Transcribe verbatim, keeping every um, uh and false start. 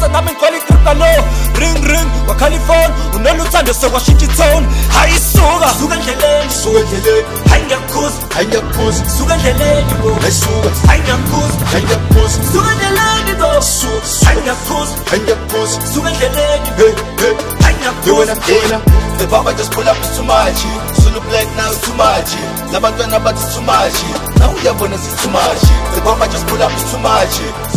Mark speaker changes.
Speaker 1: nami ngigcwele igripta lo. Ring ring waKhalifon unoluthando sokwashintsha itone. Hayisuka suka endleleni,
Speaker 2: suka endleleni,
Speaker 1: hayi ngiyakukhuza,
Speaker 2: hayi ngiyakuphuza,
Speaker 1: suka endleleni bo,
Speaker 2: ngisuka,
Speaker 1: hayi ngiyakukhuza,
Speaker 2: hayi ngiyakuphuza,
Speaker 1: suka endleleni bo,
Speaker 2: suka,
Speaker 1: hayi ngiyakukhuza,
Speaker 2: hayi ngiyakuphuza,
Speaker 1: suka endleleni,
Speaker 2: hey hey,
Speaker 1: hayi
Speaker 2: you wanna
Speaker 1: ngiyakukhuza.
Speaker 2: the Baba just pull up, it's too much. Solo black now it's too much. Labantwana but it's too much. Now we are gonna see too much. The Baba just pull up, it's too much.